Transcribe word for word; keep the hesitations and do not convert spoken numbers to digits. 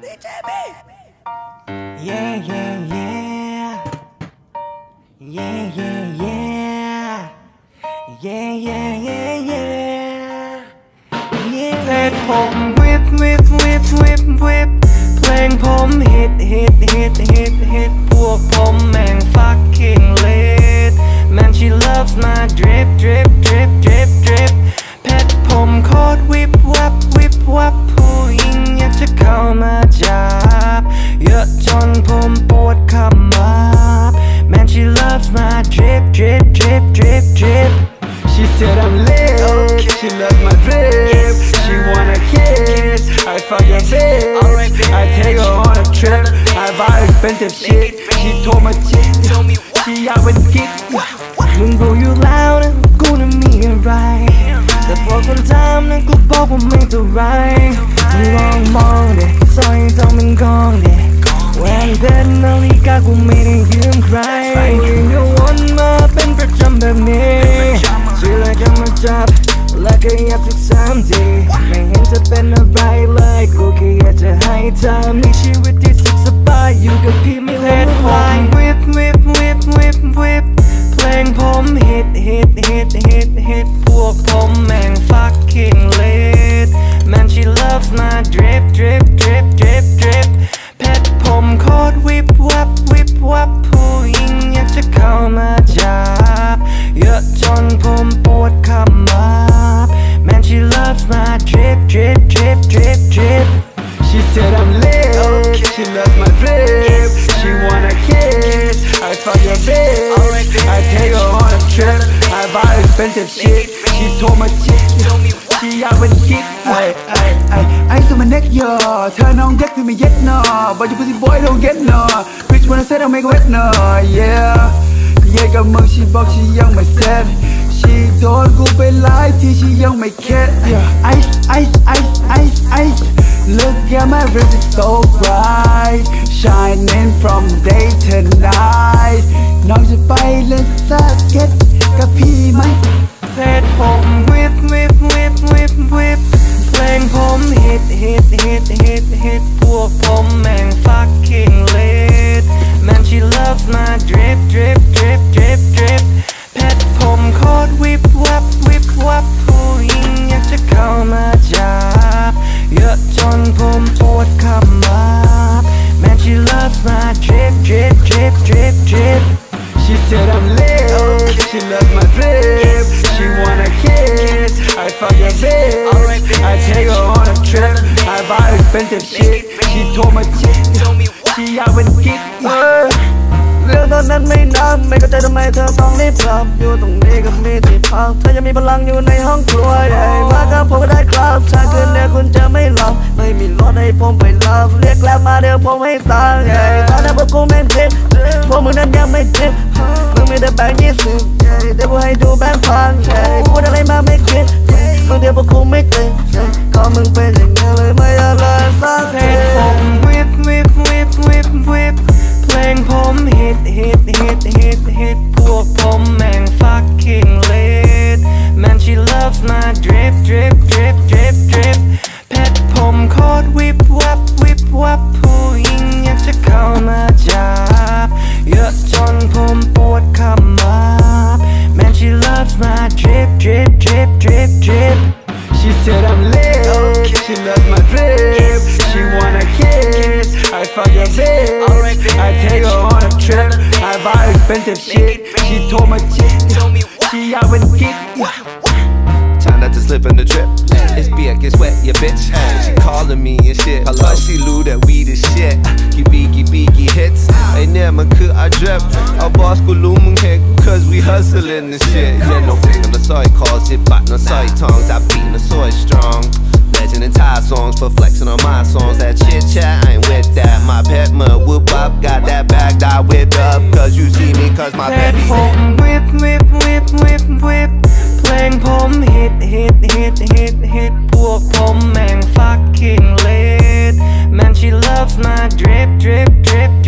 ดีเจบี้ Yeah yeah yeah yeah yeah yeah yeah yeah yeah yeah yeah เพลงผมวิบวิบวิบวิบวิบเพลงผมฮิตฮิตฮิตฮิตฮิตพวกผมแม่ง fucking lit Man she loves my drip drip drip drip drip เพชรผมโคตรวิบวับวิบวับผู้หญิงอยากจะเข้ามาจับเยอะจนผมปวดขมับ Man she loves my drip drip drip drip drip She said I'm lit okay. She loves my drip yes, She wanna kiss I fuck your bitch right, I take her on a trip I buy expensive shit She told my chick She out with kick มึงรู้อยู่แล้วนะกูน่ะมีอะไรแต่พอคนถามนะกูบอกว่าไม่เท่าไรมึงลองมองเด็กซอยทองมันกองเด็กแหวนเพชรนาฬิกากูไม่ได้ยืมใครก็วนมาเป็นประจำแบบนี้ชื่ออะไรก็มาจับแล้วก็ยับสักสามทีไม่เห็นจะเป็นอะไรเลยกูแค่อยากจะให้เธอมีชีวิตที่สุขสบายอยู่กับพี่ไม่เลวร้ายวิบวิบวิบวิบวิบเพลงผมฮิตฮิตฮิตฮิตฮิตพวกผมแม่ง fucking lit Man she loves my drip drip drip drip drip เพชรผมโคตรวิบวับวิบวับผู้หญิงอยากจะเข้ามาจับเยอะจนผมปวดขมับ Man she loves my drip drip drip drip drip She said I'm lit okay. She loves my drip yes, She wanna kiss I fuck your bitch right, I take her on a trip I buy expensive shit She told my chick She out with kick ไอ้ไอ้ไอ้ไอ้ตัวมันเน็กยอเธอน้องเด็กที่ไม่เย็ดนอ But you pussy boy don't get no Bitch wanna say I'll make it wet no Yeah เย่กับมึง She บอก She ยังไม่เสร็จ She โดนกูไปหลายที่ She ยังไม่เข็ด Yeah Ice ice ice ice ice Look at my wrist it's so bright Shining from day to night น้องจะไปเล่นสเก็ตกับพี่ไหมเพลงผมวิบวิบวิบวิบวิบเพลงผมฮิตฮิตฮิตฮิตฮิตพวกผมแม่ง fucking lit Man she loves my drip drip drip drip drip เพชรผมโคตรวิบวับวิบวับผู้หญิงอยากจะเข้ามาจับเยอะจนผมปวดขมับ Man she loves my drip drip drip drip drip She said I'm lit okay. She loves my drip yes, She wanna kiss I fuck your bitch right, I take her on a trip I buy expensive shit She told my chick She out with kick เรื่องตอนนั้นไม่นานไม่เข้าใจทำไมเธอต้องรีบกลับอยู่ตรงนี้กับมีที่พักเธอยังมีพลังอยู่ในห้องครัวใหญ่มากับผมก็ได้ครับถ้าคืนนี้คุณจะไม่หลับไม่มีรถให้ผมไปรับเรียกแล้วมาเดี๋ยวผมให้ตังค์ตอนนั้นพวกกูไม่เจ็บพวกมึงนั้นยังไม่เจ็บมึงมีแต่แบงค์ยี่สิบเดี๋ยวกูให้ดูแบงค์พันพูดอะไรมาไม่คิดบางเดียวพวกกูไม่ตื่นก็มึงเป็นอย่างนี้เลยไม่อะไรสักทีผมวิบวิบวิบวิบวิบเพลงผมฮิตฮิตฮิตฮิตฮิตพวกผมแม่ง fucking lit Man she loves my drip drip drip drip drip เพชรผมโคตรวิบวับวิบวับผู้หญิงอยากจะเข้ามาจับเยอะจนผมปวดขมับ Man she loves my drip drip drip drip drip She said I'm lit okay. She loves my drip yes, She wanna kiss I fuck your bitch right, I take her on a trip I buy expensive shit She told my chick She out with kick Try not to slip in the drip. It's big, it's wet, yeah, bitch. She calling me and shit. Plus she knew that we the shit. Kibiki biki hits. Ain't never could I drip. Our boss go looming heck, cause we hustling and shit. Yeah, no fake on the soy calls, it back no soy tongues. I beat the soy strong. Legend and Thai songs for flexing on my songs. That chit chat, I ain't with that. My pet ma whoop up, got that bag, I whip up. Cause you see me, cause my pet whip, whip, whip, whip, whip. เพลงผมฮิตฮิตฮิตฮิตฮิตพวกผมแม่ง fucking lit Man she loves my drip drip drip